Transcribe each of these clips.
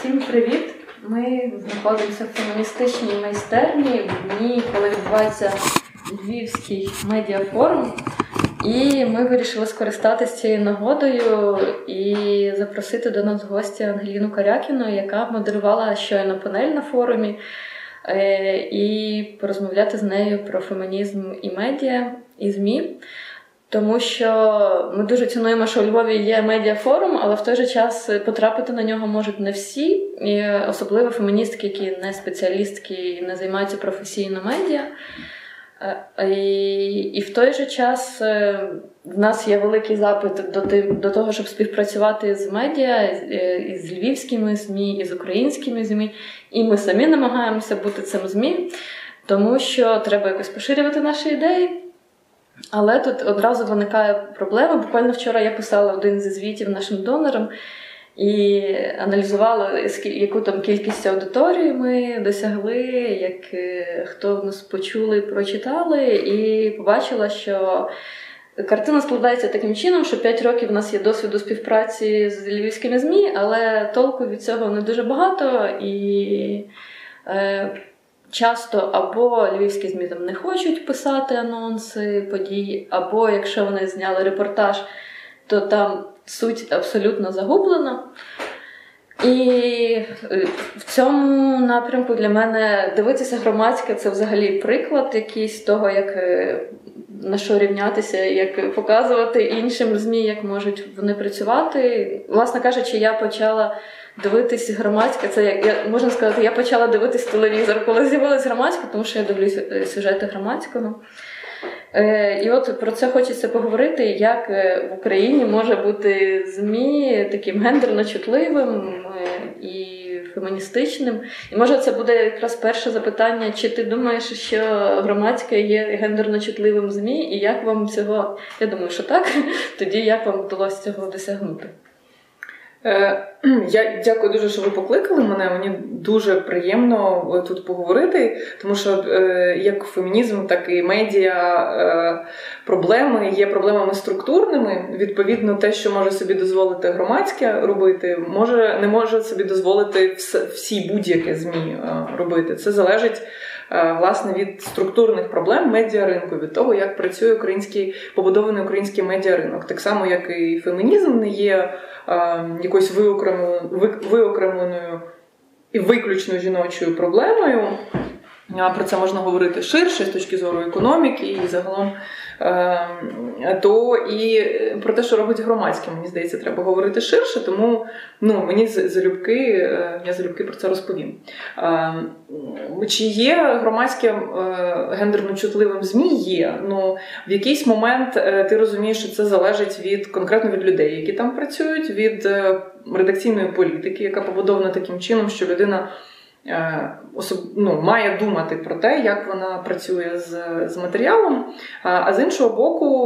Всім привіт! Ми знаходимося в феміністичній майстерні в дні, коли відбувається Львівський медіафорум. І ми вирішили скористатися цією нагодою і запросити до нас гостя Ангеліну Карякіну, яка модерувала щойно панель на форумі, і порозмовляти з нею про фемінізм і медіа, і ЗМІ. Тому що ми дуже цінуємо, що у Львові є медіафорум, але в той же час потрапити на нього можуть не всі, і особливо феміністки, які не спеціалістки і не займаються професійно медіа. І в той же час в нас є великий запит до того, щоб співпрацювати з медіа, із львівськими ЗМІ, із українськими ЗМІ. І ми самі намагаємося бути цим ЗМІ, тому що треба якось поширювати наші ідеї. Але тут одразу виникає проблема. Буквально вчора я писала один зі звітів нашим донорам і аналізувала, яку там кількість аудиторії ми досягли, як хто в нас почули, прочитали, і побачила, що картина складається таким чином, що 5 років в нас є досвіду співпраці з львівськими ЗМІ, але толку від цього не дуже багато, і часто або львівські ЗМІ там не хочуть писати анонси подій, або якщо вони зняли репортаж, то там суть абсолютно загублена. І в цьому напрямку для мене дивитися громадське – це взагалі приклад якийсь того, як на що рівнятися, як показувати іншим ЗМІ, як можуть вони працювати. Власне кажучи, я почала дивитись громадське, можна сказати, я почала дивитись телевізор, коли з'явилась громадська, тому що я дивлюсь сюжети громадського. І от про це хочеться поговорити, як в Україні може бути ЗМІ таким гендерно чутливим і феміністичним. І може це буде якраз перше запитання, чи ти думаєш, що громадське є гендерно чутливим ЗМІ, і як вам цього, я думаю, що так, тоді як вам вдалося цього досягнути? Я дякую дуже, що ви покликали мене. Мені дуже приємно тут поговорити, тому що як фемінізм, так і медіа проблеми є проблемами структурними. Відповідно, те, що може собі дозволити громадське робити, не може собі дозволити всі будь-яке ЗМІ робити. Це залежить, власне, від структурних проблем медіаринку, від того, як працює побудований український медіаринок. Так само, як і фемінізм не є якоюсь виокремленою і виключно жіночою проблемою. Про це можна говорити ширше, з точки зору економіки і загалом. То і про те, що робить громадське, мені здається, треба говорити ширше, тому мені я залюбки про це розповім. Чи є громадське гендерно чутливим ЗМІ? Є. В якийсь момент ти розумієш, що це залежить конкретно від людей, які там працюють, від редакційної політики, яка побудована таким чином, що людина має думати про те, як вона працює з матеріалом, а з іншого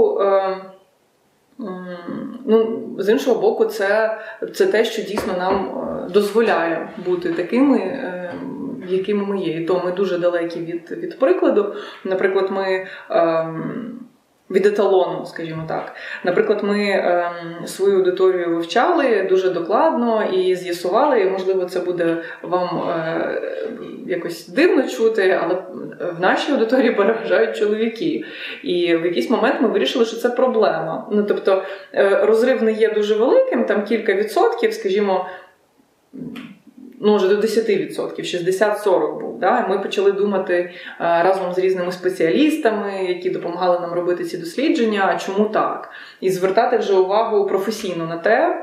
боку, це те, що дійсно нам дозволяє бути такими, якими ми є. І то ми дуже далекі від прикладу. Наприклад, ми від еталону, скажімо так. Наприклад, ми свою аудиторію вивчали дуже докладно і з'ясували, і, можливо, це буде вам якось дивно чути, але в нашій аудиторії переважають чоловіки. І в якийсь момент ми вирішили, що це проблема. Тобто, розрив не є дуже великим, там кілька відсотків, скажімо, вже до 10%, 60-40 був. Да? Ми почали думати разом з різними спеціалістами, які допомагали нам робити ці дослідження, а чому так? І звертати вже увагу професійно на те,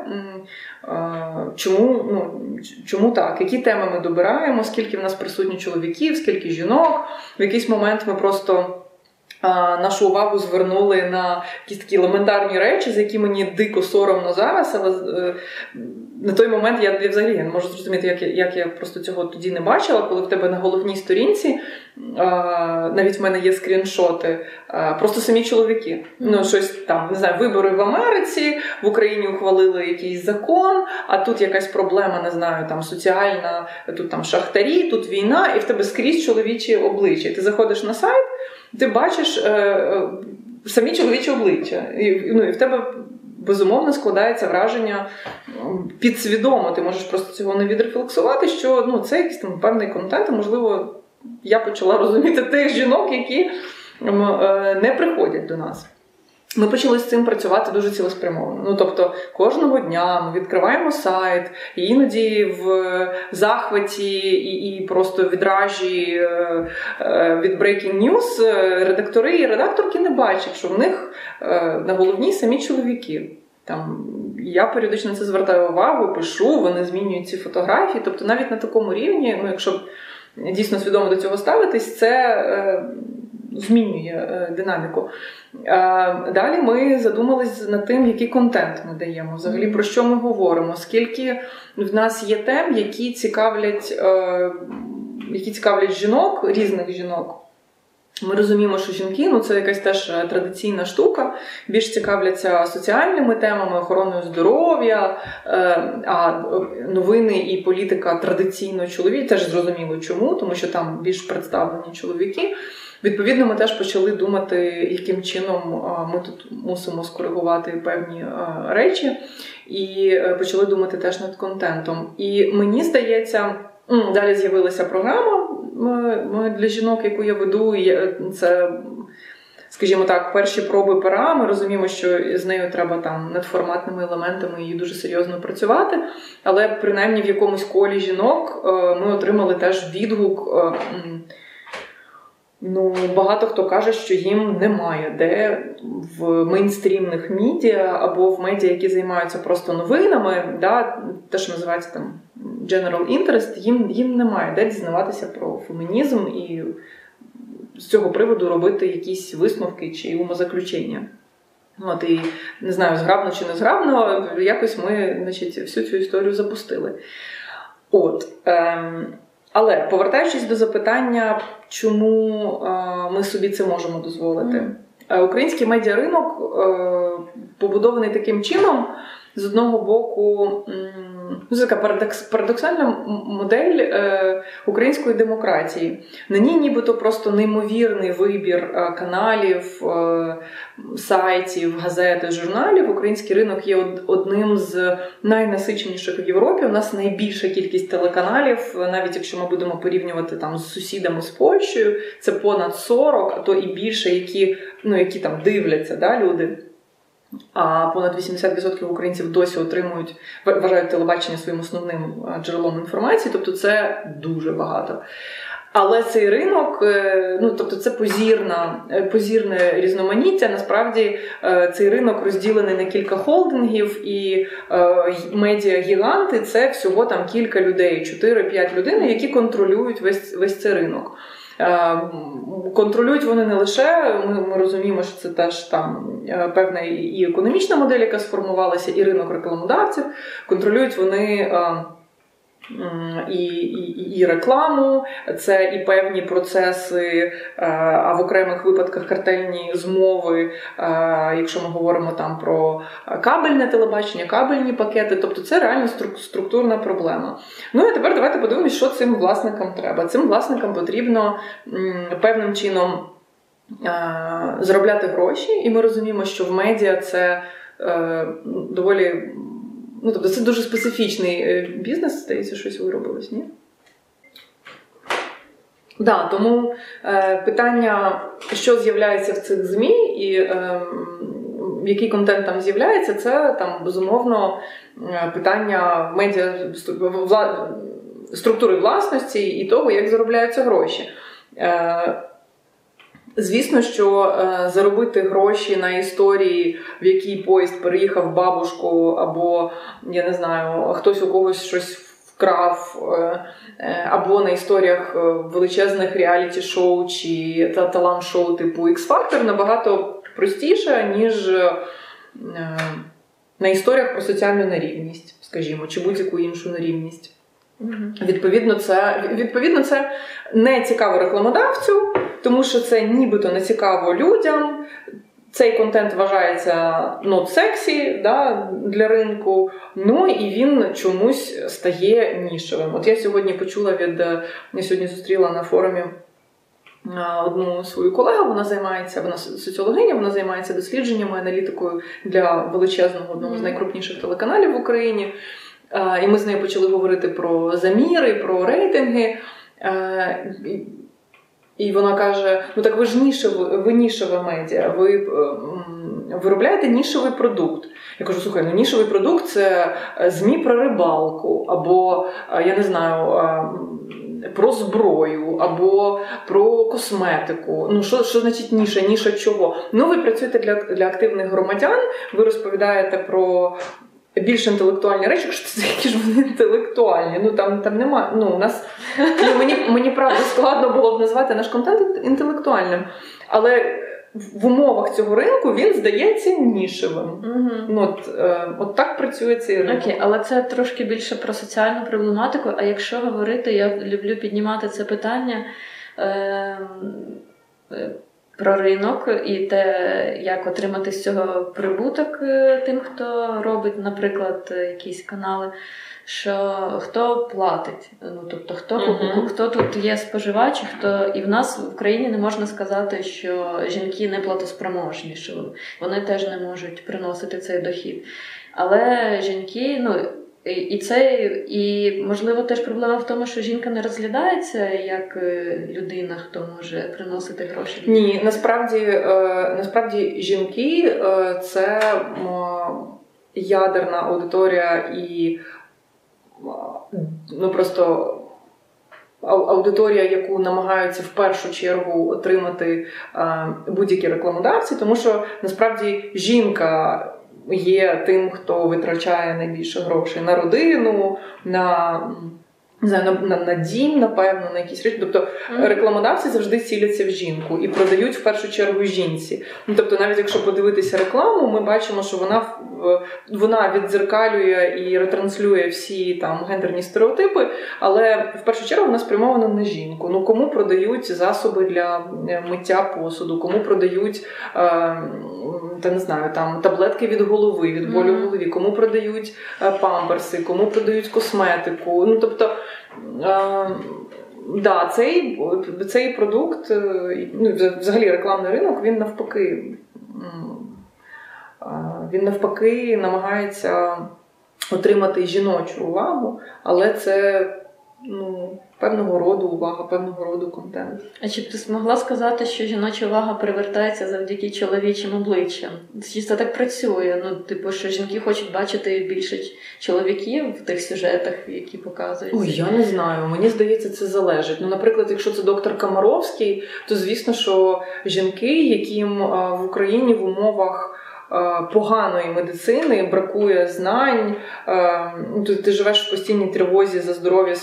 чому так, які теми ми добираємо, скільки в нас присутні чоловіків, скільки жінок. В якийсь момент ми просто нашу увагу звернули на якісь такі елементарні речі, за які мені дико соромно зараз, але на той момент я взагалі не можу зрозуміти, як я просто цього тоді не бачила, коли в тебе на головній сторінці, навіть в мене є скріншоти, просто самі чоловіки. Щось там, не знаю, вибори в Америці, в Україні ухвалили якийсь закон, а тут якась проблема, не знаю, там соціальна, тут там шахтарі, тут війна, і в тебе скрізь чоловічі обличчя. Ти заходиш на сайт, ти бачиш самі чоловічі обличчя, і в тебе безумовно складається враження підсвідомо, ти можеш просто цього не відрефлексувати, що це якийсь там певний контент, можливо, я почала розуміти тих жінок, які не приходять до нас. Ми почали з цим працювати дуже цілеспрямовано. Тобто кожного дня ми відкриваємо сайт, і іноді в захваті і просто відражі від Breaking News редактори і редакторки не бачать, що в них на головній самі чоловіки. Я періодично це звертаю увагу, пишу, вони змінюють ці фотографії. Тобто навіть на такому рівні, якщо дійсно свідомо до цього ставитись, це змінює динаміку. Далі ми задумались над тим, який контент ми даємо, взагалі про що ми говоримо, скільки в нас є тем, які цікавлять жінок, різних жінок. Ми розуміємо, що жінки, це якась теж традиційна штука, більш цікавляться соціальними темами, охороною здоров'я, а новини і політика традиційно чоловічі, теж зрозуміло чому, тому що там більш представлені чоловіки. Відповідно, ми теж почали думати, яким чином ми тут мусимо скоригувати певні речі, і почали думати теж над контентом. І мені здається, далі з'явилася програма для жінок, яку я веду, і це, скажімо так, перші проби пера. Ми розуміємо, що з нею треба над форматними елементами її дуже серйозно працювати, але принаймні в якомусь колі жінок ми отримали теж відгук. Багато хто каже, що їм немає де в мейнстрімних медіа або в медіа, які займаються просто новинами, те, що називається general interest, їм немає де дізнаватися про фемінізм і з цього приводу робити якісь висновки чи умозаключення. І не знаю, зграбно чи не зграбно, якось ми, всю цю історію запустили. Але, повертаючись до запитання, чому ми собі це можемо дозволити. Український медіаринок побудований таким чином, з одного боку, це така парадоксальна модель української демократії. На ній нібито просто неймовірний вибір каналів, сайтів, газет, журналів. Український ринок є одним з найнасиченіших в Європі. У нас найбільша кількість телеканалів, навіть якщо ми будемо порівнювати з сусідами з Польщею, це понад 40, а то і більше, які дивляться люди. А понад 80% українців досі вважають телебачення своїм основним джерелом інформації, тобто це дуже багато. Але цей ринок, це позірне різноманіття, насправді цей ринок розділений на кілька холдингів, і медіагіганти – це всього кілька людей, 4-5 людей, які контролюють весь цей ринок. Контролюють вони не лише, ми розуміємо, що це теж певна і економічна модель, яка сформувалася, і ринок рекламодавців. Контролюють вони і рекламу, це і певні процеси, а в окремих випадках картельні змови, якщо ми говоримо про кабельне телебачення, кабельні пакети, тобто це реально структурна проблема. А тепер давайте подивимось, що цим власникам треба. Цим власникам потрібно певним чином заробляти гроші, і ми розуміємо, що в медіа це доволі... тобто це дуже специфічний бізнес, здається, щось виробилось, ні? Тому питання, що з'являється в цих ЗМІ і який контент там з'являється, це безумовно питання медіа структури власності і того, як заробляються гроші. Звісно, що заробити гроші на історії, в якій поїзд переїхав бабушку, або, я не знаю, хтось у когось щось вкрав, або на історіях величезних реаліті-шоу чи талант-шоу типу X-Factor набагато простіше, ніж на історіях про соціальну нерівність, скажімо, чи будь-яку іншу нерівність. Відповідно, це не цікаво рекламодавцю, тому що це нібито не цікаво людям. Цей контент вважається not sexy для ринку, і він чомусь стає нішевим. Я сьогодні зустріла на форумі одну свою колегу, вона соціологиня, вона займається дослідженнями, аналітикою для величезного, одного з найкрупніших телеканалів в Україні. І ми з нею почали говорити про заміри, про рейтинги. І вона каже, ну так ви нішеве медіа, ви виробляєте нішевий продукт. Я кажу, слухай, ну нішевий продукт – це ЗМІ про рибалку, або, я не знаю, про зброю, або про косметику. Ну, що значить ніша? Ніша чого? Ну, ви працюєте для активних громадян, ви розповідаєте про більш інтелектуальні речі, які ж вони інтелектуальні. Ну, там немає, ну, у нас, мені правда складно було б назвати наш контент інтелектуальним. Але в умовах цього ринку він здається нішевим. Ну, от так працює цей ринок. Окей, але це трошки більше про соціальну проблематику. А якщо говорити, я люблю піднімати це питання про ринок і те, як отримати з цього прибуток тим, хто робить, наприклад, якісь канали, що хто платить, ну, тобто хто тут є споживач, і в нас в Україні не можна сказати, що жінки не платоспроможні, що вони теж не можуть приносити цей дохід. Але жінки, ну, і можливо теж проблема в тому, що жінка не розглядається як людина, хто може приносити гроші. Ні, насправді жінки це ядерна аудиторія і ну просто аудиторія, яку намагаються в першу чергу отримати будь-які рекламодавці, на що насправді жінка є тим, хто витрачає найбільше грошей на родину, на дім, напевно, на якісь речі. Тобто рекламодавці завжди ціляться в жінку і продають в першу чергу жінці. Ну, тобто навіть якщо подивитися рекламу, ми бачимо, що вона віддзеркалює і ретранслює всі там гендерні стереотипи, але в першу чергу вона спрямована на жінку. Ну, кому продають засоби для миття посуду, кому продають не знаю, там таблетки від голови, від болю в голові, кому продають памперси, кому продають косметику. Ну, тобто, да, цей продукт, ну, взагалі рекламний ринок, він навпаки намагається отримати жіночу увагу, але це, ну, певного роду увага, певного роду контент. А чи б ти змогла сказати, що жіноча увага привертається завдяки чоловічим обличчям? Чи це так працює? Ну, типу, що жінки хочуть бачити більше чоловіків в тих сюжетах, які показують? Ой, я не знаю. Мені здається, це залежить. Ну, наприклад, якщо це доктор Комаровський, то, звісно, що жінки, яким в Україні в умовах поганої медицини, бракує знань, ти живеш в постійній тривозі за здоров'я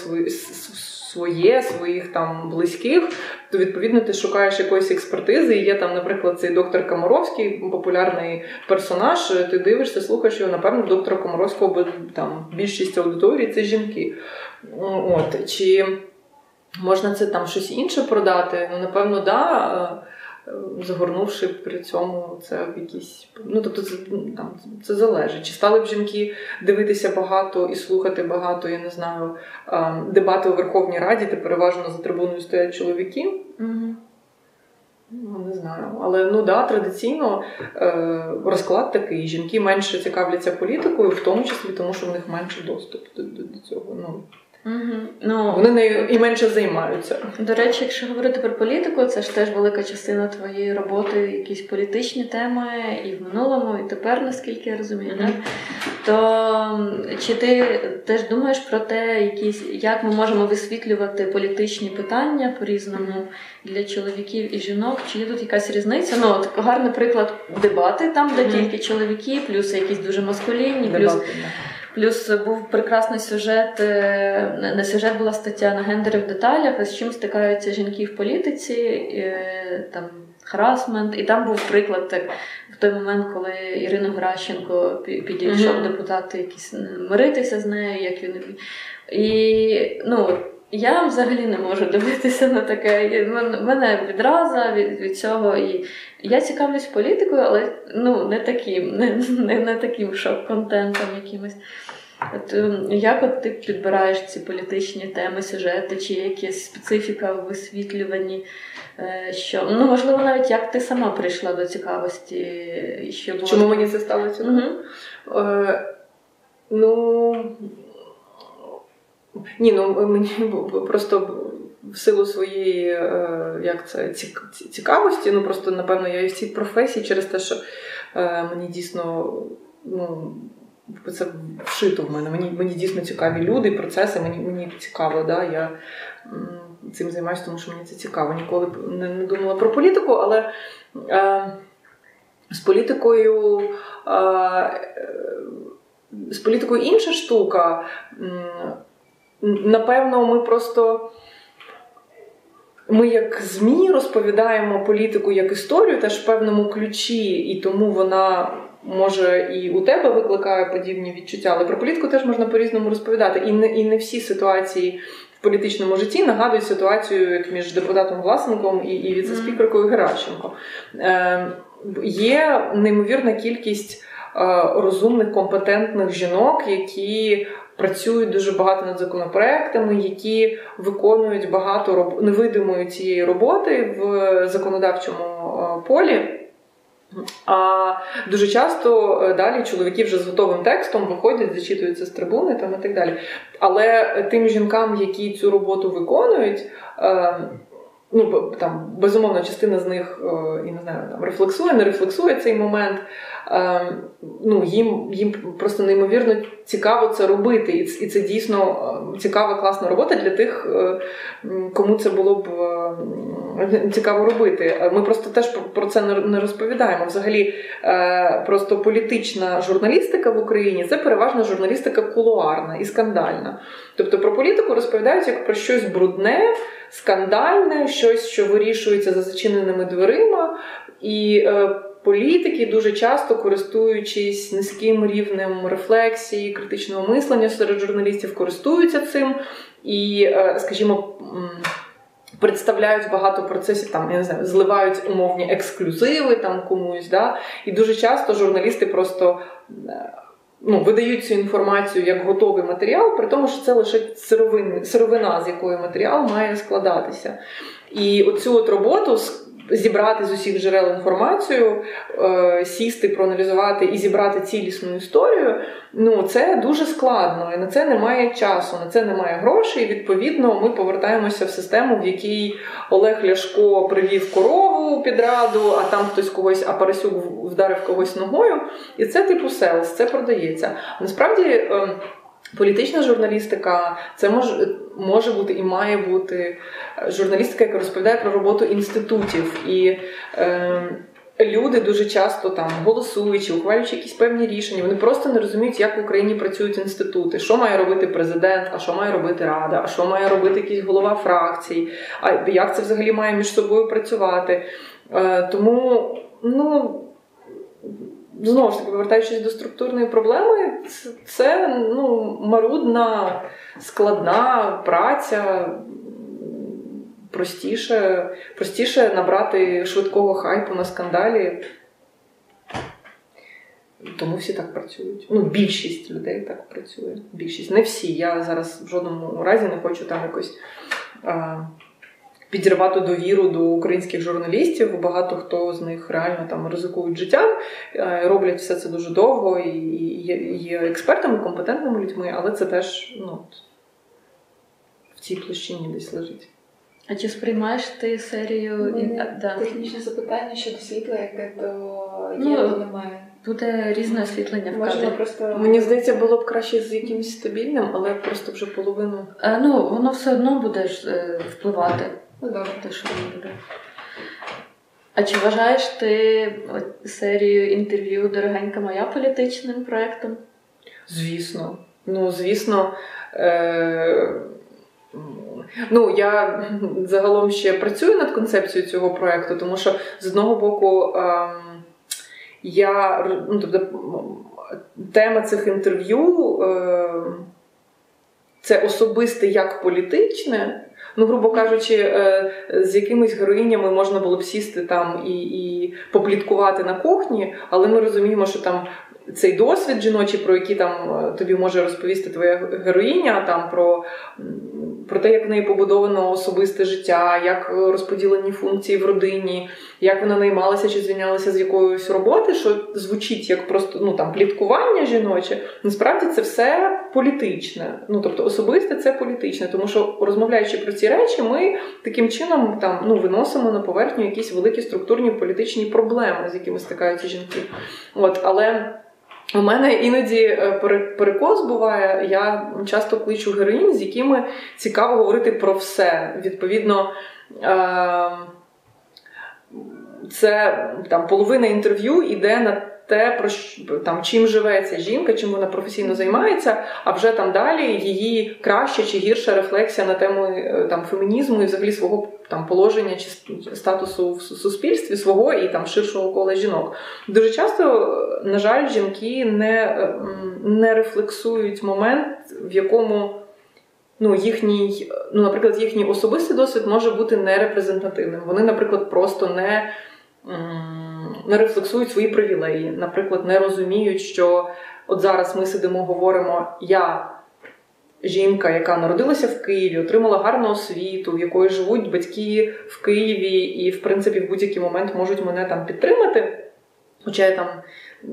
своїх там близьких, то, відповідно, ти шукаєш якоїсь експертизи, і є там, наприклад, цей доктор Комаровський, популярний персонаж, ти дивишся, слухаєш його, напевно, доктора Комаровського, там, більшість аудиторії – це жінки. От. Чи можна це там щось інше продати? Ну, напевно, да, загорнувши при цьому це в якісь... Ну, тобто, це залежить. Чи стали б жінки дивитися багато і слухати багато, я не знаю, дебати у Верховній Раді, де переважно за трибуною стоять чоловіки? Ну, не знаю. Але, ну, да, традиційно розклад такий. Жінки менше цікавляться політикою, в тому числі тому, що в них менше доступ до цього. Ну, Ну, вони нею і менше займаються. До речі, якщо говорити про політику, це ж теж велика частина твоєї роботи, якісь політичні теми і в минулому, і тепер, наскільки я розумію. Так? То чи ти теж думаєш про те, як ми можемо висвітлювати політичні питання по-різному для чоловіків і жінок? Чи є тут якась різниця? Ну, от гарний приклад дебати, там, де тільки чоловіки, плюс якісь дуже маскулінні, Плюс був прекрасний сюжет, не сюжет, була стаття на гендери в деталях, з чим стикаються жінки в політиці, там харасмент. І там був приклад так, в той момент, коли Ірина Геращенко підійшов депутати якісь миритися з нею, як він. І, ну, я взагалі не можу дивитися на таке. В мене відраза від цього. І я цікавлюсь політикою, але ну, не таким шок-контентом якимось. Як ти підбираєш ці політичні теми, сюжети, чи якась специфіка в висвітлюванні? Що, можливо, навіть як ти сама прийшла до цікавості? Що було... Чому мені це стало цікаво? Мені просто в силу своєї цікавості, просто, напевно, я і в цій професії через те, що мені дійсно, це вшито в мене. Мені дійсно цікаві люди, процеси, мені цікаво, да, я цим займаюся, тому що мені це цікаво. Ніколи не думала про політику, але з політикою інша штука. Напевно, ми як ЗМІ розповідаємо політику як історію теж в певному ключі, і тому вона може і у тебе викликає подібні відчуття, але про політику теж можна по-різному розповідати. І не всі ситуації в політичному житті нагадують ситуацію як між депутатом Власенком і віце-спікеркою Геращенко. Є неймовірна кількість розумних, компетентних жінок, які працюють дуже багато над законопроектами, які виконують багато невидимої цієї роботи в законодавчому полі. А дуже часто далі чоловіки вже з готовим текстом виходять, зачитуються з трибуни і так далі. Але тим жінкам, які цю роботу виконують, безумовно, частина з них, я не знаю, рефлексує, не рефлексує цей момент. Їм просто неймовірно цікаво це робити. І це дійсно цікава, класна робота для тих, кому це було б цікаво робити. Ми просто теж про це не розповідаємо. Взагалі, просто політична журналістика в Україні – це переважно журналістика кулуарна і скандальна. Тобто про політику розповідають як про щось брудне, скандальне, щось, що вирішується за зачиненими дверима. І політики дуже часто, користуючись низьким рівнем рефлексії, критичного мислення серед журналістів, користуються цим і, скажімо, представляють багато процесів, я не знаю, зливають умовні ексклюзиви комусь, да? І дуже часто журналісти просто видають цю інформацію як готовий матеріал, при тому, що це лише сировина, з якої матеріал має складатися. І оцю роботу зібрати з усіх джерел інформацію, сісти, проаналізувати і зібрати цілісну історію, це дуже складно, і на це немає часу, на це немає грошей, і, відповідно, ми повертаємося в систему, в якій Олег Ляшко привів корову під раду, а там хтось когось, а Парасюк вдарив когось ногою, і це типу селс, це продається. Насправді, політична журналістика – це може бути і має бути журналістика, яка розповідає про роботу інститутів. І люди дуже часто голосуючи, ухвалюючи якісь певні рішення, вони просто не розуміють, як в Україні працюють інститути. Що має робити президент, а що має робити Рада, а що має робити якийсь голова фракцій, а як це взагалі має між собою працювати. Тому, знову ж таки, повертаючись до структурної проблеми, це марудна, складна праця. Простіше набрати швидкого хайпу на скандалі. Тому всі так працюють. Більшість людей так працює. Більшість. Не всі. Я зараз в жодному разі не хочу якось підірвати довіру до українських журналістів. Багато хто з них реально ризикують життям, роблять все це дуже довго і є експертами, компетентними людьми, але це теж в цій площині десь лежить. А чи сприймаєш ти серію? Технічне запитання щодо світла, яке то є, то немає. Буде різне освітлення в кадрі. Мені здається, було б краще з якимось стабільним, але просто вже половину. Воно все одно буде впливати. Добре. Те, що воно буде. А чи вважаєш ти серію інтерв'ю «Дорогенька моя» політичним проєктом? Звісно. Звісно. Я загалом ще працюю над концепцією цього проєкту, тому що, з одного боку, тема цих інтерв'ю це особисте як політичне, грубо кажучи, з якимись героїнями можна було б сісти там і попліткувати на кухні, але ми розуміємо, що там цей досвід жіночий, про який там тобі може розповісти твоя героїня, там про те, як в неї побудовано особисте життя, як розподілені функції в родині, як вона наймалася чи звільнялася з якоїсь роботи, що звучить як просто пліткування жіноче, насправді це все політичне. Тобто особисте це політичне, тому що розмовляючи про ці речі, ми таким чином виносимо на поверхню якісь великі структурні політичні проблеми, з якими стикаються жінки. Але у мене іноді перекос буває, я часто кличу героїнь, з якими цікаво говорити про все. Відповідно, це половина інтерв'ю йде на те, чим живе ця жінка, чим вона професійно займається, а вже там далі її краща чи гірша рефлексія на тему фемінізму і взагалі свого положення чи статусу в суспільстві, свого і ширшого кола жінок. Дуже часто, на жаль, жінки не рефлексують момент, в якому наприклад, їхній особистий досвід може бути нерепрезентативним. Вони, наприклад, просто не рефлексують свої привілеї. Наприклад, не розуміють, що от зараз ми сидимо, говоримо, я жінка, яка народилася в Києві, отримала гарну освіту, в якої живуть батьки в Києві і, в принципі, в будь-який момент можуть мене підтримати. Хоча я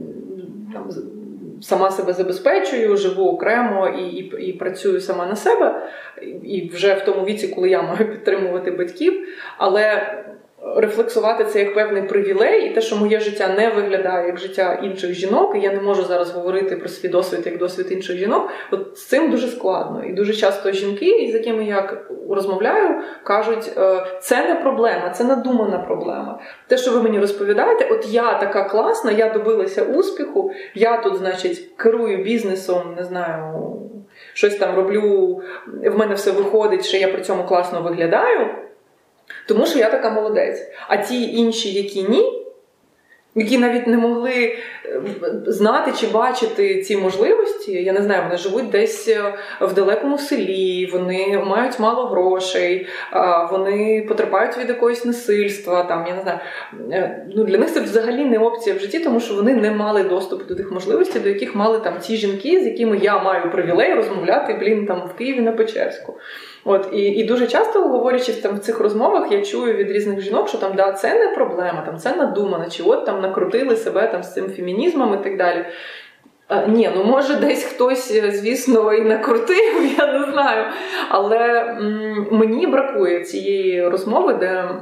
сама себе забезпечую, живу окремо і працюю сама на себе. І вже в тому віці, коли я маю підтримувати батьків. Але рефлексувати це як певний привілей, і те, що моє життя не виглядає як життя інших жінок, і я не можу зараз говорити про свій досвід як досвід інших жінок, от з цим дуже складно. І дуже часто жінки, з якими я розмовляю, кажуть, це не проблема, це надумана проблема. Те, що ви мені розповідаєте, от я така класна, я добилася успіху, я тут, значить, керую бізнесом, не знаю, щось там роблю, в мене все виходить, що я при цьому класно виглядаю, тому що я така молодець. А ті інші, які ні, які навіть не могли знати чи бачити ці можливості, я не знаю, вони живуть десь в далекому селі, вони мають мало грошей, вони потерпають від якогось насильства, я не знаю. Для них це взагалі не опція в житті, тому що вони не мали доступу до тих можливостей, до яких мали ті жінки, з якими я маю привілей розмовляти, в Києві на Печерську. І дуже часто, говорячи в цих розмовах, я чую від різних жінок, що це не проблема, це надумано, чи накрутили себе з цим фемінізмом і так далі. Ні, може десь хтось, звісно, і накрутив, я не знаю. Але мені бракує цієї розмови,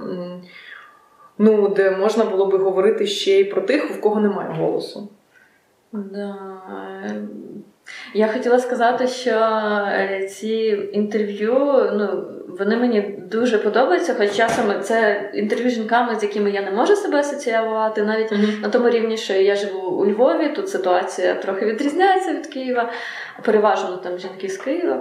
де можна було би говорити ще й про тих, в кого немає голосу. Да. Я хотіла сказати, що ці інтерв'ю, вони мені дуже подобаються, хоч часом це інтерв'ю з жінками, з якими я не можу себе асоціювати, навіть на тому рівні, що я живу у Львові, тут ситуація трохи відрізняється від Києва, переважно жінки з Києва.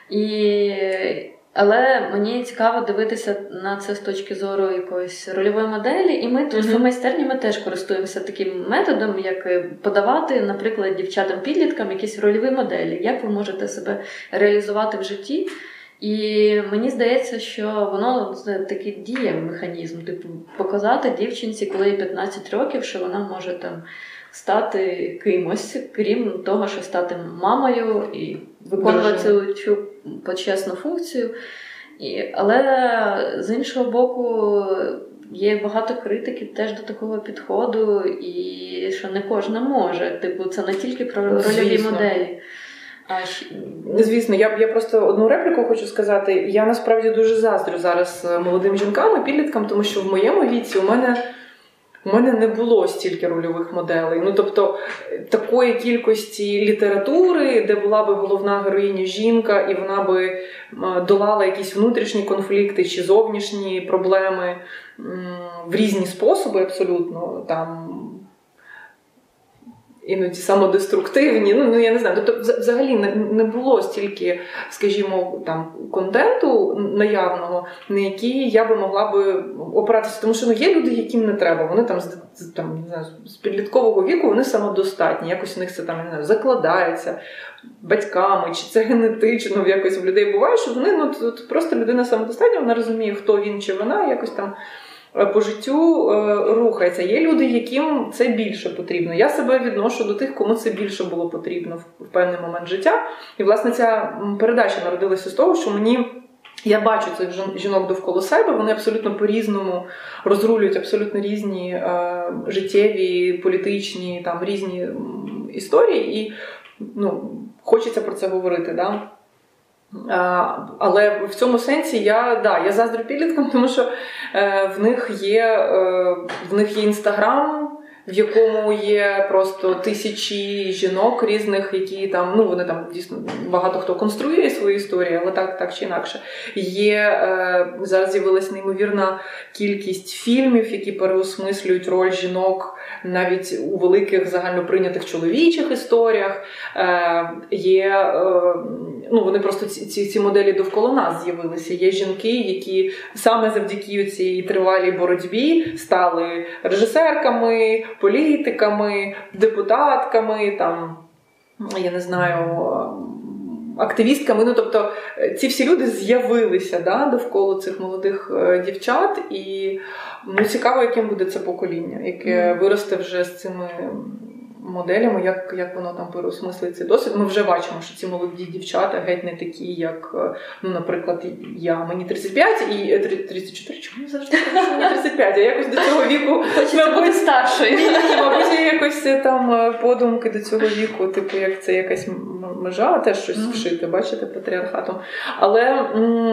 Але мені цікаво дивитися на це з точки зору якоїсь рольової моделі, і ми тут в майстерні ми теж користуємося таким методом, як подавати, наприклад, дівчатам-підліткам якісь рольові моделі, як ви можете себе реалізувати в житті. І мені здається, що воно такий дієвий механізм, показати дівчинці, коли їй 15 років, що вона може стати кимось, крім того, що стати мамою і виконувати цю почесну функцію. Але з іншого боку, є багато критиків теж до такого підходу, і що не кожна може. Це не тільки про рольові моделі. Звісно, я просто одну репліку хочу сказати. Я насправді дуже заздрю зараз молодим жінкам і підліткам, тому що в моєму віці у мене не було стільки рольових моделей. Тобто, такої кількості літератури, де була би головна героїня жінка, і вона би долала якісь внутрішні конфлікти чи зовнішні проблеми в різні способи абсолютно. іноді самодеструктивні, ну я не знаю, тобто взагалі не було стільки, скажімо, там контенту наявного, на який я би могла би опиратися, тому що є люди, яким не треба, вони там не знаю, з підліткового віку вони самодостатні, якось у них це там, не знаю, закладається батьками, чи це генетично якось в людей буває, що вони, просто людина самодостатня, вона розуміє, хто він чи вона, якось там по життю рухається. Є люди, яким це більше потрібно. Я себе відношу до тих, кому це більше було потрібно в певний момент життя. І, власне, ця передача народилася з того, що я бачу цих жінок довкола себе, вони абсолютно по-різному розрулюють абсолютно різні життєві, політичні, там, різні історії. І хочеться про це говорити, да? Але в цьому сенсі я заздрю підліткам, тому що в них є Інстаграм, в якому є просто тисячі жінок різних, які там, вони там дійсно багато хто конструює свої історії, але так чи інакше. Зараз з'явилася неймовірна кількість фільмів, які переосмислюють роль жінок навіть у великих загальноприйнятих чоловічих історіях. Вони просто ці моделі довкола нас з'явилися. Є жінки, які саме завдяки цій тривалій боротьбі стали режисерками, політиками, депутатками, там, я не знаю, активістками. Тобто ці всі люди з'явилися довкола цих молодих дівчат. І цікаво, яким буде це покоління, яке виросте вже з цими моделями, як воно там переосмислить цей досвід. Ми вже бачимо, що ці молоді дівчата геть не такі, як, наприклад, я. Мені 35 і 34. Чому завжди кажу, що мені 35? Я якось до цього віку... Хочеться бути старшою. Мабуть, я якось там подумки до цього віку, типу, як це якась межа, теж щось вшити, бачите, патріархатом. Але,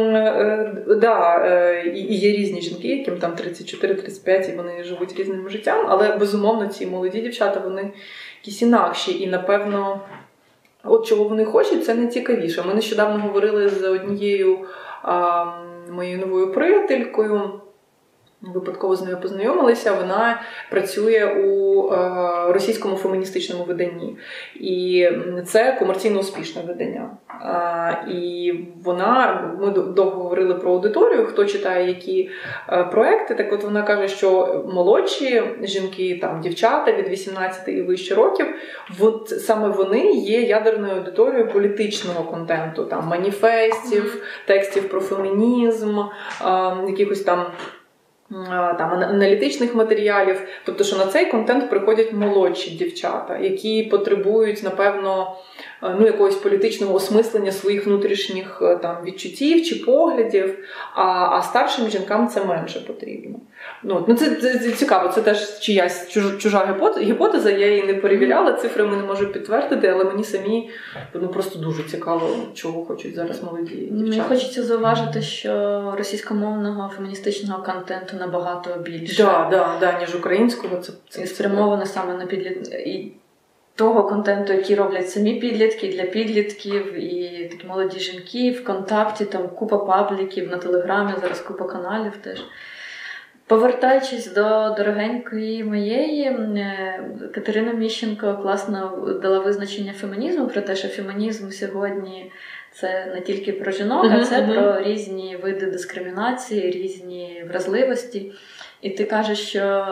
і є різні жінки, яким там 34-35, і вони живуть різним життям, але, безумовно, ці молоді дівчата, вони якісь інакші. І, напевно, от чого вони хочуть, це найцікавіше. Ми нещодавно говорили з однією моєю новою приятелькою, випадково з нею познайомилися, вона працює у російському феміністичному виданні. І це комерційно успішне видання. І ми довго говорили про аудиторію, хто читає які проекти. Так от вона каже, що молодші жінки, там, дівчата від 18 і вище років, саме вони є ядерною аудиторією політичного контенту, там, маніфестів, текстів про фемінізм, якихось там аналітичних матеріалів. Тобто, що на цей контент приходять молодші дівчата, які потребують, напевно, якогось політичного осмислення своїх внутрішніх там відчуттів чи поглядів, а старшим жінкам це менше потрібно. Це цікаво, це теж чиясь чужа гіпотеза, я її не перевіряла, цифрами не можу підтвердити, але мені самі просто дуже цікаво, чого хочуть зараз молоді дівчата. Мені хочеться зауважити, що російськомовного феміністичного контенту набагато більше. Ніж українського. Це спрямовано саме на і того контенту, який роблять самі підлітки, для підлітків, і такі молоді жінки, ВКонтакті, там купа пабліків, на Телеграмі, зараз купа каналів теж. Повертаючись до дорогенької моєї, Катерина Міщенко класно дала визначення фемінізму, про те, що фемінізм сьогодні це не тільки про жінок, а це про різні види дискримінації, різні вразливості. І ти кажеш, що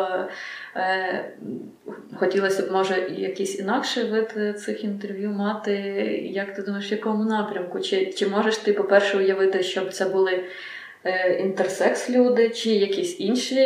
хотілося б, може, якийсь інакший вид цих інтерв'ю мати. Як ти думаєш, в якому напрямку? Чи можеш ти, по-перше, уявити, щоб це були інтерсекс-люди, чи якісь інші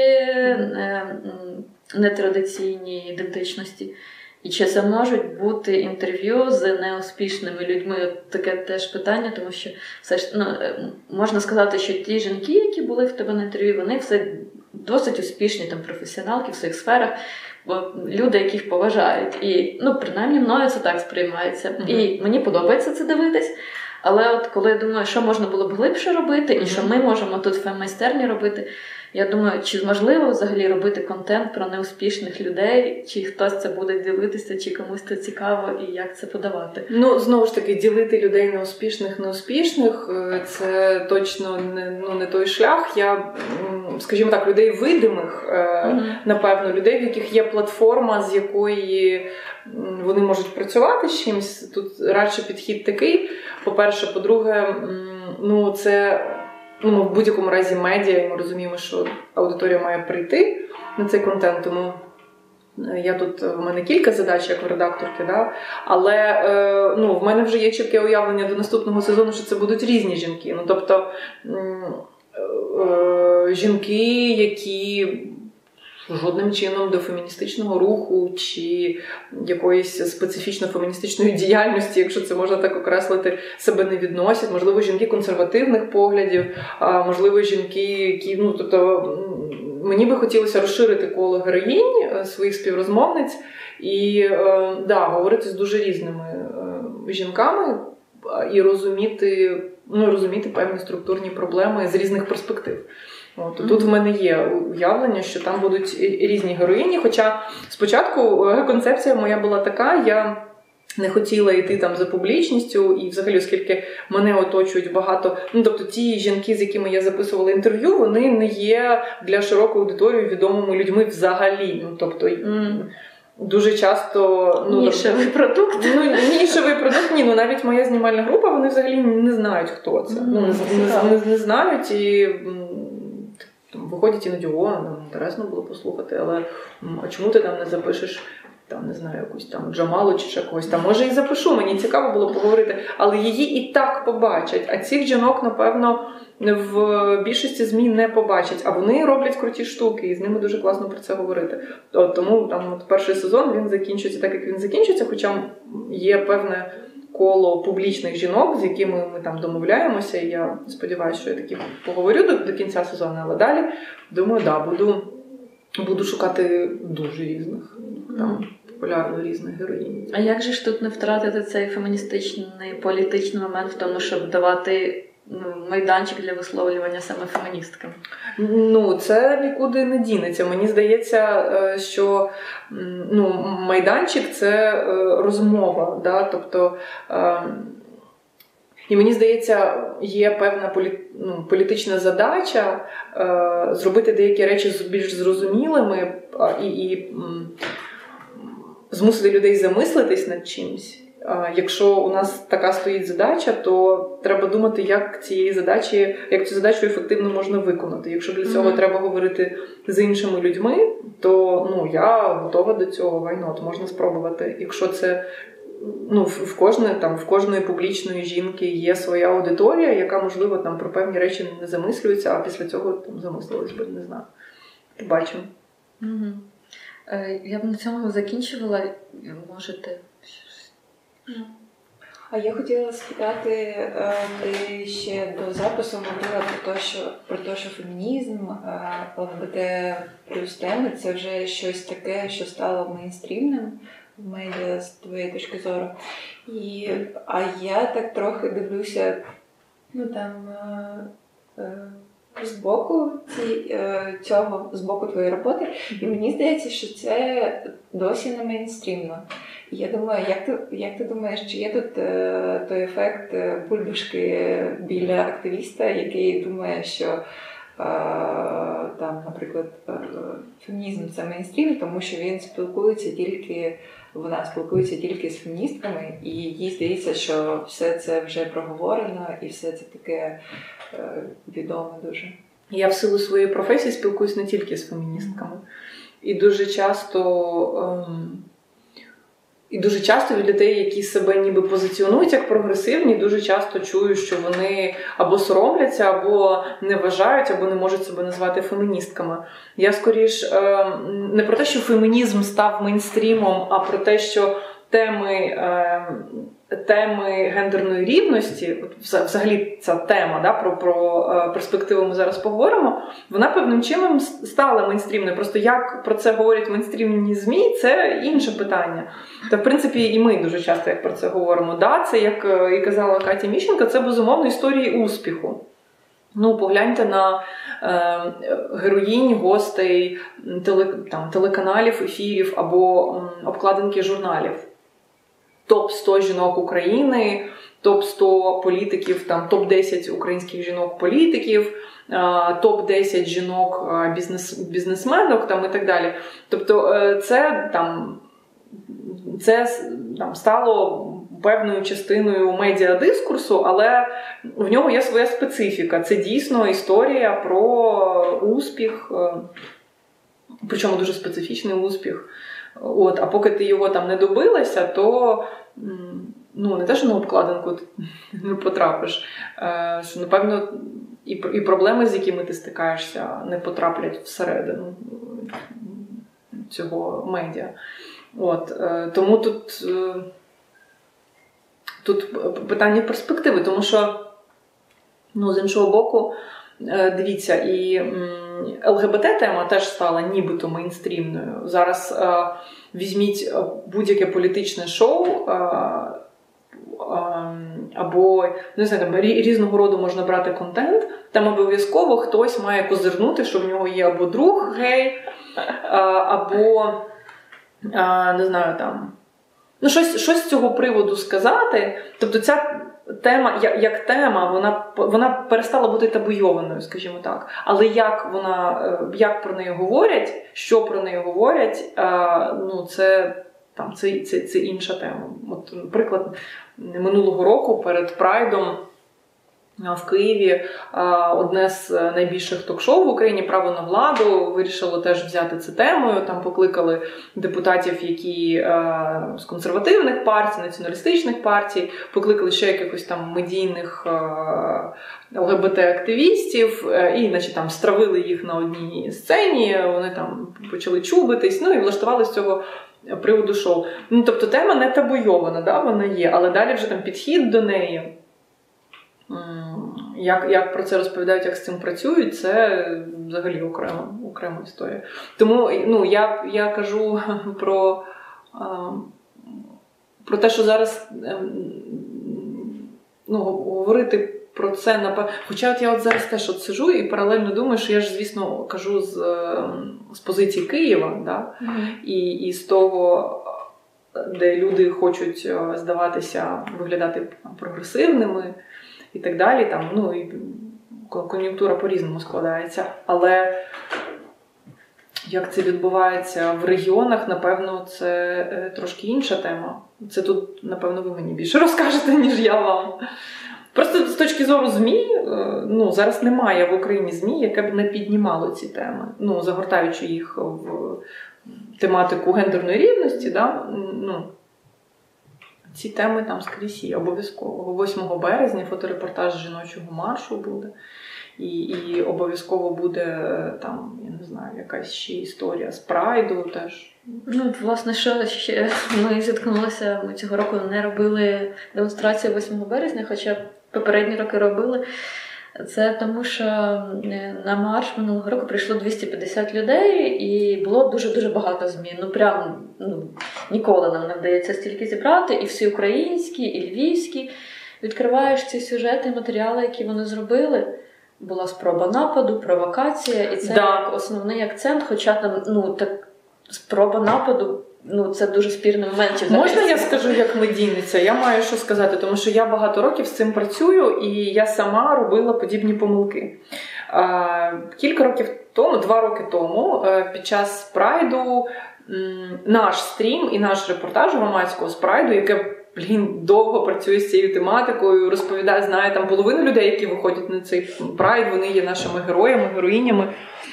нетрадиційні ідентичності? І чи це можуть бути інтерв'ю з неуспішними людьми? Таке теж питання, тому що все ж, можна сказати, що ті жінки, які були в тебе на інтерв'ю, вони все досить успішні там, професіоналки в своїх сферах, бо люди, яких поважають. І, принаймні, мною це так сприймається. І мені подобається це дивитись. Але от коли я думаю, що можна було б глибше робити, і що ми можемо тут в феммайстерні робити, Я думаю, чи можливо взагалі робити контент про неуспішних людей, чи хтось це буде дивитися, чи комусь це цікаво, і як це подавати? Ну, знову ж таки, ділити людей на неуспішних, це точно не той шлях. Я, скажімо так, людей видимих, напевно, людей, в яких є платформа, з якої вони можуть працювати з чимось. Тут радше підхід такий. По-перше, по-друге, це в будь-якому разі медіа, і ми розуміємо, що аудиторія має прийти на цей контент, тому в мене кілька задач, як в редакторки, да? Але в мене вже є чітке уявлення до наступного сезону, що це будуть різні жінки. Тобто жінки, які жодним чином до феміністичного руху чи якоїсь специфічно феміністичної діяльності, якщо це можна так окреслити, себе не відносять. Можливо, жінки консервативних поглядів, можливо, жінки, які, мені би хотілося розширити коло героїнь, своїх співрозмовниць і говорити з дуже різними жінками і розуміти певні структурні проблеми з різних перспектив. Тут в мене є уявлення, що там будуть різні героїні, хоча спочатку концепція моя була така, я не хотіла йти там за публічністю, і взагалі, оскільки мене оточують багато, тобто ті жінки, з якими я записувала інтерв'ю, вони не є для широкої аудиторії відомими людьми взагалі. Дуже часто... Нішевий продукт. Нішевий продукт, навіть моя знімальна група, вони взагалі не знають, хто це. Не знають і... Виходять іноді, нам інтересно було послухати, але а чому ти там не запишеш, не знаю, якусь там Джамалу чи ще когось, може і запишу, мені цікаво було поговорити, але її і так побачать, а цих жінок, напевно, в більшості ЗМІ не побачать, а вони роблять круті штуки, і з ними дуже класно про це говорити. Тому перший сезон, він закінчується так, як він закінчується, хоча є певне коло публічних жінок, з якими ми там домовляємося, і я сподіваюся, що я таки поговорю до кінця сезону, але далі, думаю, буду шукати дуже різних, популярно різних героїнь. А як же ж тут не втратити цей феміністичний, політичний момент в тому, щоб давати майданчик для висловлювання саме феміністкам? Це нікуди не дінеться. Мені здається, що майданчик – це розмова, да? Тобто, і мені здається, є певна політична задача зробити деякі речі більш зрозумілими і змусити людей замислитись над чимось. Якщо у нас така стоїть задача, то треба думати, як цю задачу ефективно можна виконати. Якщо для цього треба говорити з іншими людьми, то я готова до цього, why not, можна спробувати. Якщо це в кожної публічної жінки є своя аудиторія, яка, можливо, про певні речі не замислюється, а після цього замислилась би, не знаю. Побачимо. Я б на цьому закінчувала. Можете... А я хотіла спитати, ти ще до запису говорила про те, що фемінізм, ЛГБТ плюс теми – це вже щось таке, що стало мейнстрімним в медіа з твоєї точки зору. А я так трохи дивлюся, з боку твоєї роботи, і мені здається, що це досі не мейнстрімно. Я думаю, як ти думаєш, чи є тут той ефект бульбашки біля активіста, який думає, що наприклад, фемінізм – це мейнстрім, тому що вона спілкується тільки з феміністками, і їй здається, що все це вже проговорено, і все це таке відоме дуже. Я в силу своєї професії спілкуюсь не тільки з феміністками. І дуже часто від людей, які себе ніби позиціонують як прогресивні, дуже часто чую, що вони або соромляться, або не вважають, або не можуть себе назвати феміністками. Я скоріш не про те, що фемінізм став мейнстрімом, а про те, що теми гендерної рівності, взагалі ця тема, про перспективу ми зараз поговоримо, вона певним чином стала мейнстрімною. Просто як про це говорять мейнстрімні ЗМІ, це інше питання. Та, в принципі, і ми дуже часто як про це говоримо. Да, це, як і казала Катя Міщенко, це, безумовно, історії успіху. Ну, погляньте на героїнь, гостей телеканалів, ефірів або обкладинки журналів. Топ-100 жінок України, топ-100 політиків, там, топ-10 українських жінок-політиків, топ-10 жінок бізнесменок там, і так далі. Тобто це стало певною частиною медіадискурсу, але в нього є своя специфіка. Це дійсно історія про успіх, причому дуже специфічний успіх. От, а поки ти його там не добилася, то не те, що на обкладинку не потрапиш, що, напевно, і проблеми, з якими ти стикаєшся, не потраплять всередину цього медіа. От, тому тут питання перспективи, тому що, з іншого боку, дивіться, і ЛГБТ-тема теж стала нібито мейнстрімною. Зараз візьміть будь-яке політичне шоу, або, не знаю, там різного роду можна брати контент, там обов'язково хтось має козирнути, що в нього є або друг гей, або, не знаю, там, щось з цього приводу сказати. Тобто ця тема, як тема, вона перестала бути табуйованою, скажімо так. Але як про неї говорять, що про неї говорять, це інша тема. От, наприклад, минулого року перед Прайдом в Києві одне з найбільших ток-шоу в Україні «Право на владу» вирішило теж взяти це темою. Там покликали депутатів, які з консервативних партій, націоналістичних партій, покликали ще якихось там медійних ЛГБТ-активістів і там стравили їх на одній сцені, вони там почали чубитись, і влаштували з цього приводу шоу. Тобто тема не табуйована, да, вона є, але далі вже там підхід до неї, як про це розповідають, як з цим працюють, це взагалі окрема історія. Тому я кажу про те, що зараз говорити про це, хоча от я зараз теж сиджу і паралельно думаю, що я ж, звісно, кажу з позиції Києва, да? І з того, де люди хочуть здаватися, виглядати прогресивними і так далі, і кон'юнктура по-різному складається. Але як це відбувається в регіонах, напевно, це трошки інша тема. Це тут, напевно, ви мені більше розкажете, ніж я вам. Просто з точки зору ЗМІ, зараз немає в Україні ЗМІ, яке б не піднімало ці теми, загортаючи їх в тематику гендерної рівності, да? Ці теми там скрізь є, обов'язково. 8 березня фоторепортаж жіночого маршу буде, і обов'язково буде там, я не знаю, якась ще історія з Прайду теж. Власне, що ще ми зіткнулися, ми цього року не робили демонстрацію 8 березня, хоча попередні роки робили. Це тому, що на марш минулого року прийшло 250 людей і було дуже-дуже багато ЗМІ. Ніколи нам не вдається стільки зібрати, і всі українські, і львівські. Відкриваєш ці сюжети, матеріали, які вони зробили. Була спроба нападу, провокація, і це основний акцент, хоча там, спроба нападу, це дуже спірний момент. Можна я скажу як медійниця? Я маю що сказати, тому що я багато років з цим працюю, і я сама робила подібні помилки. Кілька років тому, 2 роки тому, під час Прайду, наш стрім і наш репортаж громадського з Прайду, яке, довго працює з цією тематикою, розповідає, знає там половину людей, які виходять на цей Прайд, вони є нашими героями, героїнями.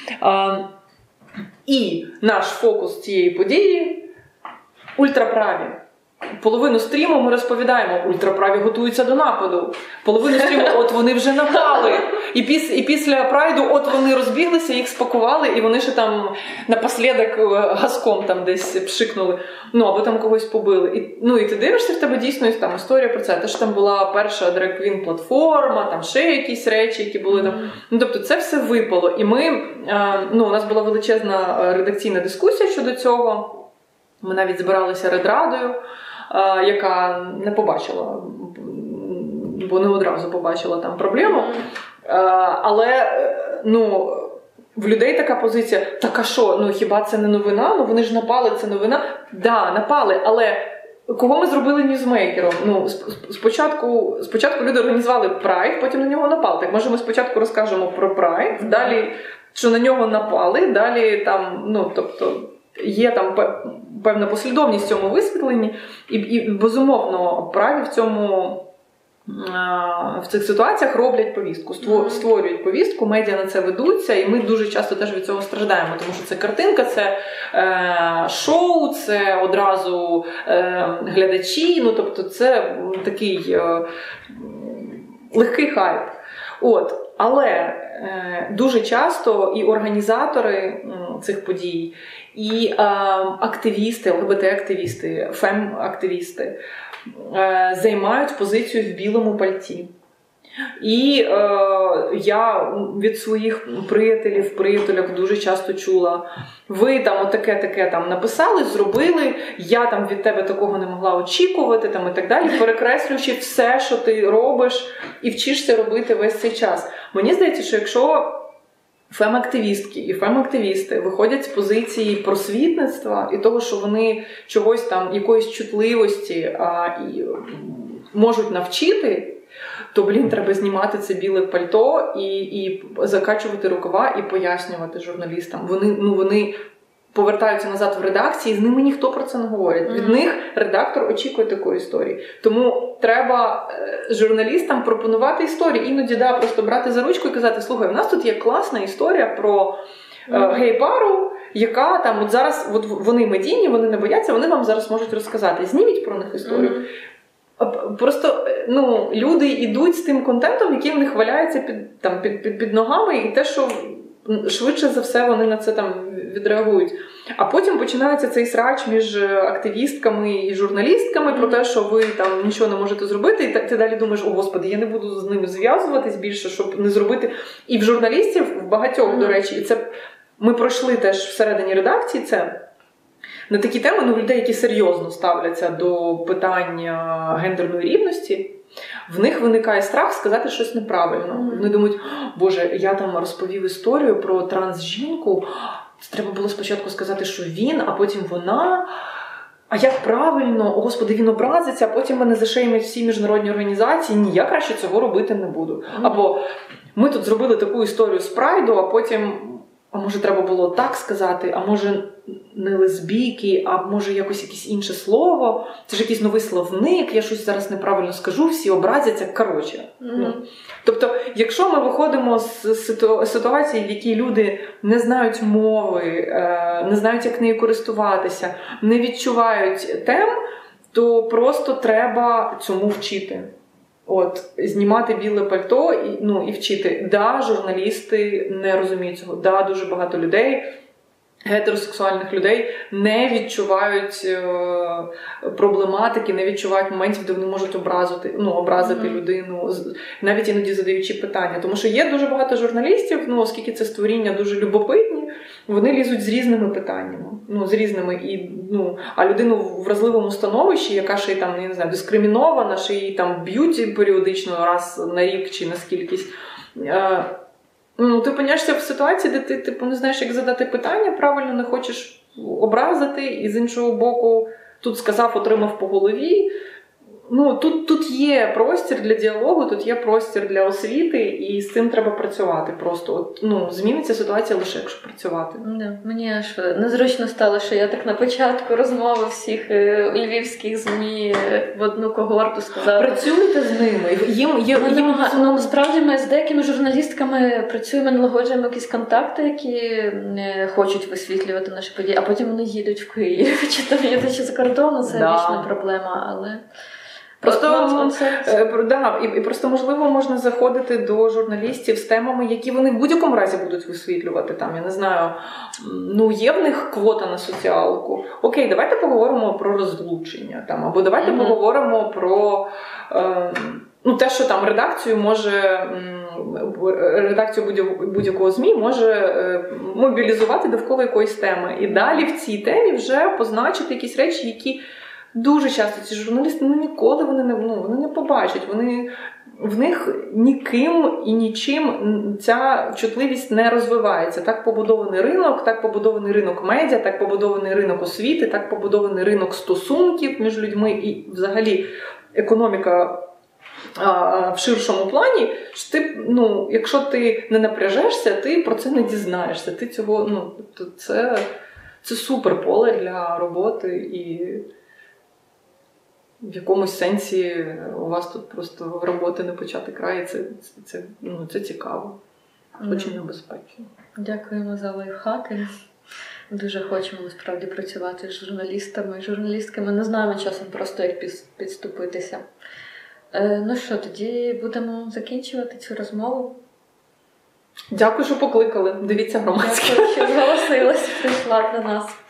І наш фокус цієї події – ультраправі. Половину стріму ми розповідаємо, ультраправі готуються до нападу. Половину стріму, от вони вже напали. І після Прайду, от вони розбіглися, їх спакували, і вони ще там напослідок газком там десь пшикнули. Або там когось побили. І ти дивишся, в тебе дійсно там історія про це. Те, що там була перша драг-квін-платформа, там ще якісь речі, які були там. Тобто це все випало. І ми, у нас була величезна редакційна дискусія щодо цього. Ми навіть збиралися редрадою, яка не побачила, бо не одразу побачила там проблему. Але, в людей така позиція, так а що, хіба це не новина? Вони ж напали, це новина. Да, напали, але кого ми зробили ньюзмейкером? Спочатку люди організували прайд, потім на нього напали. Так, може ми спочатку розкажемо про прайд, далі, що на нього напали, далі там, тобто, є там певна послідовність в цьому висвітленні, і безумовно, праві в цих ситуаціях роблять повістку, створюють повістку, медіа на це ведуться, і ми дуже часто теж від цього страждаємо, тому що це картинка, це шоу, це одразу глядачі, тобто це такий легкий хайп. Але дуже часто і організатори цих подій, і активісти, ЛГБТ-активісти, фем-активісти займають позицію в білому пальті. І я від своїх приятелів дуже часто чула: ви там таке там написали, зробили, я там від тебе такого не могла очікувати, там і так далі, перекреслюючи все, що ти робиш і вчишся робити весь цей час. Мені здається, що якщо фем-активістки і фем-активісти виходять з позиції просвітництва і того, що вони чогось там, якоїсь чутливості і можуть навчити, то, треба знімати це біле пальто і закачувати рукава і пояснювати журналістам. Вони повертаються назад в редакції, з ними ніхто про це не говорить. Від них редактор очікує такої історії. Тому треба журналістам пропонувати історії. Іноді, просто брати за ручку і казати: слухай, у нас тут є класна історія про гей-пару, яка там зараз, вони медійні, вони не бояться, вони вам зараз можуть розказати. Зніміть про них історію. Просто люди йдуть з тим контентом, який в них валяється під ногами, і те, що швидше за все вони на це там відреагують. А потім починається цей срач між активістками і журналістками про те, що ви там нічого не можете зробити, і ти далі думаєш: о, Господи, я не буду з ними зв'язуватись більше, щоб не зробити. І в журналістів, в багатьох, до речі, і це ми пройшли теж всередині редакції це. На такі теми, людей, які серйозно ставляться до питання гендерної рівності, в них виникає страх сказати щось неправильно. Вони думають: Боже, я там розповів історію про трансжінку, треба було спочатку сказати, що він, а потім вона, а як правильно, Господи, він образиться, а потім мене зашеймять всі міжнародні організації, ні, я краще цього робити не буду. Або ми тут зробили таку історію з прайду, а потім, а може треба було так сказати, а може не лесбійки, а може якесь інше слово, це ж якийсь новий словник, я щось зараз неправильно скажу, всі образяться, коротше. Тобто, якщо ми виходимо з ситуації, в якій люди не знають мови, не знають, як нею користуватися, не відчувають тем, то просто треба цьому вчити. Знімати біле пальто і вчити. Да, журналісти не розуміють цього. Да, дуже багато людей, гетеросексуальних людей, не відчувають проблематики, не відчувають моментів, де вони можуть образити людину, навіть іноді задаючи питання. Тому що є дуже багато журналістів, оскільки це створіння дуже любопитні, вони лізуть з різними питаннями. А людину в вразливому становищі, яка ще й там, я не знаю, дискримінована, ще й там б'ють періодично раз на рік чи на скількись. Ти опиняєшся в ситуації, де ти не знаєш, як задати питання, правильно, не хочеш образити, і з іншого боку, тут сказав, отримав по голові. Тут є простір для діалогу, тут є простір для освіти, і з цим треба працювати просто. Зміниться ситуація лише, якщо працювати. Мені аж незручно стало, що я так на початку розмови всіх львівських ЗМІ в одну когорту сказала. Працюйте з ними. Насправді ми з деякими журналістками працюємо, налагоджуємо якісь контакти, які хочуть висвітлювати наші події, а потім вони їдуть в Київ, чи то їдуть за кордону, це вічна проблема, але... Просто, можливо, можна заходити до журналістів з темами, які вони в будь-якому разі будуть висвітлювати. Там, я не знаю, є в них квота на соціалку. Окей, давайте поговоримо про розлучення. Або давайте поговоримо про те, що там редакцію будь-якого ЗМІ може мобілізувати довкола якоїсь теми. І далі в цій темі вже позначити якісь речі, які дуже часто ці журналісти ніколи вони не побачать. Вони в них ніким і нічим ця чутливість не розвивається. Так побудований ринок, так побудований ринок медіа, так побудований ринок освіти, так побудований ринок стосунків між людьми і взагалі економіка в ширшому плані, що ти, якщо ти не напряжешся, ти про це не дізнаєшся. Ти цього, це супер поле для роботи, і в якомусь сенсі у вас тут просто роботи не почати край, це цікаво, хоч і небезпечно. Дякуємо за лайфхаки. Дуже хочемо насправді працювати з журналістами і журналістками. Не знаємо часом просто, як підступитися. Ну що, тоді будемо закінчувати цю розмову. Дякую, що покликали. Дивіться громадське. Дякую, що зголосилась, прийшла до нас.